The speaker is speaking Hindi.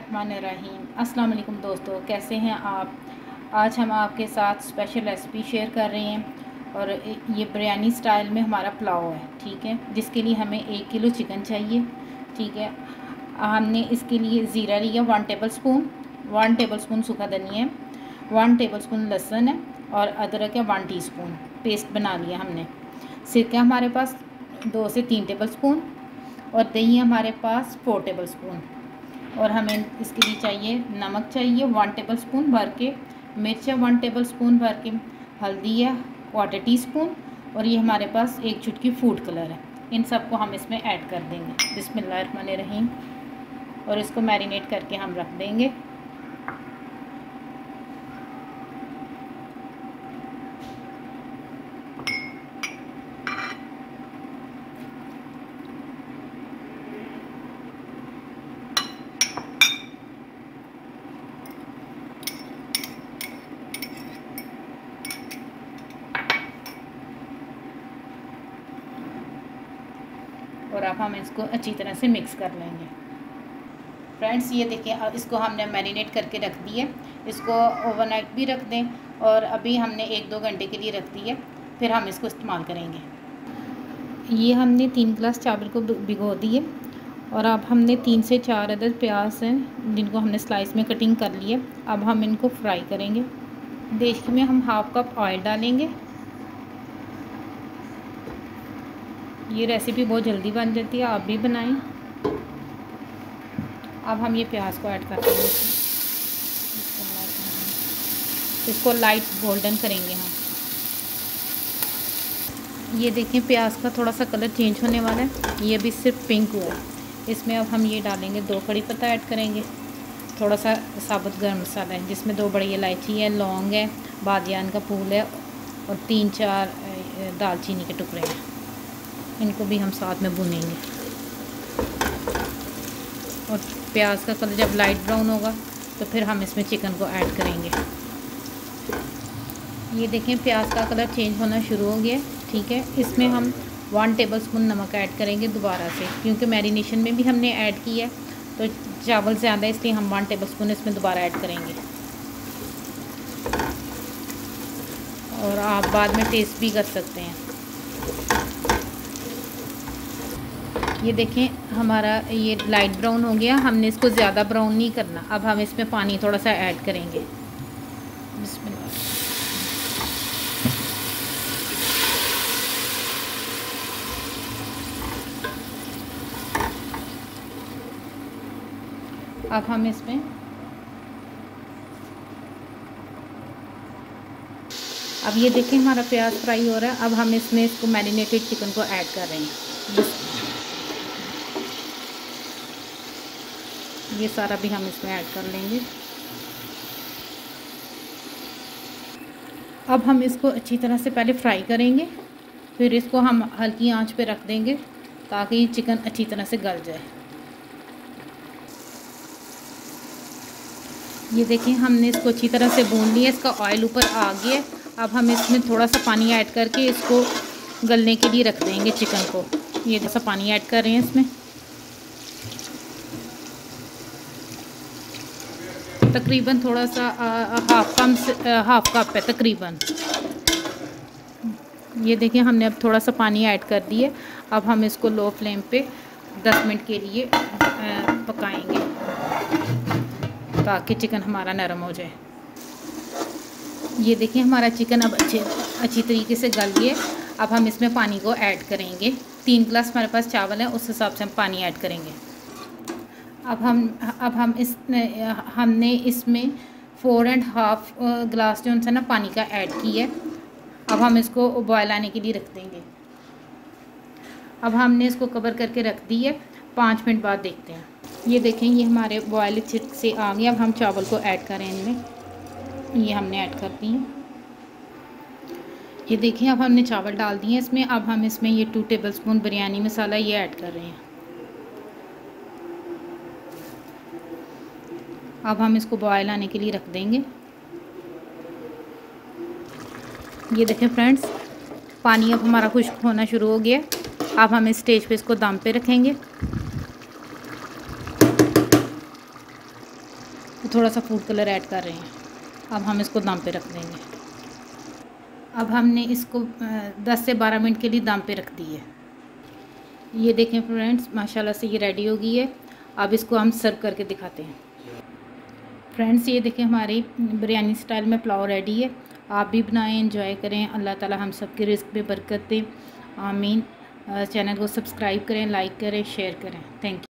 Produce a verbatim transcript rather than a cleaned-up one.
बिस्मिल्लाहिर्रहमानिर्रहीम। अस्सलाम वालेकुम दोस्तों, कैसे हैं आप। आज हम आपके साथ स्पेशल रेसिपी शेयर कर रहे हैं और ये बिरयानी स्टाइल में हमारा पुलाव है। ठीक है, जिसके लिए हमें एक किलो चिकन चाहिए। ठीक है, हमने इसके लिए ज़ीरा लिया one tablespoon, one tablespoon सूखा धनिया है, वन टेबल स्पून लहसुन है और अदरक है वन टीस्पून, पेस्ट बना लिया हमने। सिरका हमारे पास दो से तीन टेबल स्पून और दही हमारे पास फोर टेबल स्पून। और हमें इसके लिए चाहिए नमक चाहिए वन टेबल स्पून भर के, मिर्च है वन टेबल स्पून भर के, हल्दी है क्वार्टर टी स्पून और ये हमारे पास एक चुटकी फूड कलर है। इन सबको हम इसमें ऐड कर देंगे। बिस्मिल्लाहिर्रहमानिर्रहीम। और इसको मैरिनेट करके हम रख देंगे। और अब हम इसको अच्छी तरह से मिक्स कर लेंगे। फ्रेंड्स ये देखिए, अब इसको हमने मैरिनेट करके रख दी है। इसको ओवरनाइट भी रख दें और अभी हमने एक दो घंटे के लिए रख दी है, फिर हम इसको इस्तेमाल करेंगे। ये हमने तीन गिलास चावल को भिगो दिए और अब हमने तीन से चार अदद प्याज हैं जिनको हमने स्लाइस में कटिंग कर ली है। अब हम इनको फ्राई करेंगे। देशी में हम हाफ कप ऑयल डालेंगे। ये रेसिपी बहुत जल्दी बन जाती है, आप भी बनाएं। अब हम ये प्याज को ऐड कर देंगे, इसको लाइट गोल्डन करेंगे हम। ये देखें प्याज का थोड़ा सा कलर चेंज होने वाला है, ये अभी सिर्फ पिंक हुआ है। इसमें अब हम ये डालेंगे, दो कड़ी पत्ता ऐड करेंगे, थोड़ा सा साबुत गर्म मसाला है जिसमें दो बड़ी इलायची है, लौंग है, बादियान का फूल है और तीन चार दालचीनी के टुकड़े हैं। इनको भी हम साथ में भूनेंगे। और प्याज का कलर जब लाइट ब्राउन होगा तो फिर हम इसमें चिकन को ऐड करेंगे। ये देखें प्याज का कलर चेंज होना शुरू हो गया। ठीक है, इसमें हम वन टेबल स्पून नमक ऐड करेंगे दोबारा से, क्योंकि मैरिनेशन में भी हमने ऐड किया है तो चावल ज़्यादा है, इसलिए हम वन टेबल स्पून इसमें दोबारा ऐड करेंगे। और आप बाद में टेस्ट भी कर सकते हैं। ये देखें हमारा ये लाइट ब्राउन हो गया, हमने इसको ज़्यादा ब्राउन नहीं करना। अब हम इसमें पानी थोड़ा सा ऐड करेंगे। बिस्मिल्लाह। अब हम इसमें अब ये देखें हमारा प्याज फ्राई हो रहा है। अब हम इसमें इसको मैरिनेटेड चिकन को ऐड कर रहे हैं। ये सारा भी हम इसमें ऐड कर लेंगे। अब हम इसको अच्छी तरह से पहले फ्राई करेंगे, फिर इसको हम हल्की आंच पे रख देंगे ताकि चिकन अच्छी तरह से गल जाए। ये देखिए हमने इसको अच्छी तरह से भून लिया, इसका ऑयल ऊपर आ गया। अब हम इसमें थोड़ा सा पानी ऐड करके इसको गलने के लिए रख देंगे चिकन को। ये जैसा पानी ऐड कर रहे हैं इसमें, तकरीबन थोड़ा सा हाफ कम हाफ कप है तकरीबन। ये देखिए हमने अब थोड़ा सा पानी ऐड कर दिए। अब हम इसको लो फ्लेम पे दस मिनट के लिए पकाएंगे ताकि चिकन हमारा नरम हो जाए। ये देखिए हमारा चिकन अब अच्छे अच्छी तरीके से गल गया। अब हम इसमें पानी को ऐड करेंगे। तीन गिलास हमारे पास चावल है, उस हिसाब से हम पानी ऐड करेंगे। अब हम अब हम इस हमने इसमें फ़ोर एंड हाफ गिलास जो है ना पानी का ऐड किया है। अब हम इसको बॉयल आने के लिए रख देंगे। अब हमने इसको कवर करके रख दी है, पाँच मिनट बाद देखते हैं। ये देखें ये हमारे बॉयल अच्छे से आ गया। अब हम चावल को ऐड करें इनमें, ये हमने ऐड कर दी है। ये देखें अब हमने चावल डाल दिए इसमें। अब हम इसमें ये two tablespoon biryani masala ये ऐड कर रहे हैं। अब हम इसको बॉयल आने के लिए रख देंगे। ये देखें फ्रेंड्स पानी अब हमारा खुश्क होना शुरू हो गया। अब हम इस स्टेज पे इसको दम पे रखेंगे। तो थोड़ा सा फूड कलर ऐड कर रहे हैं। अब हम इसको दम पे रख देंगे। अब हमने इसको दस से बारह मिनट के लिए दम पे रख दी है। ये देखें फ्रेंड्स, माशाल्लाह से ये रेडी हो गई है। अब इसको हम सर्व करके दिखाते हैं। फ्रेंड्स ये देखें, हमारी बिरयानी स्टाइल में पुलाव रेडी है। आप भी बनाएं, एंजॉय करें। अल्लाह ताला हम सब के रिस्क में बरकत दें, आमीन। चैनल को सब्सक्राइब करें, लाइक करें, शेयर करें। Thank you.